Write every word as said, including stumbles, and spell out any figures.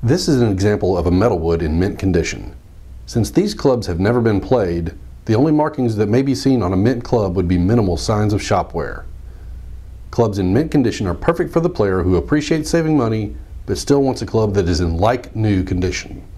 This is an example of a metal wood in mint condition. Since these clubs have never been played, the only markings that may be seen on a mint club would be minimal signs of shop wear. Clubs in mint condition are perfect for the player who appreciates saving money but still wants a club that is in like new condition.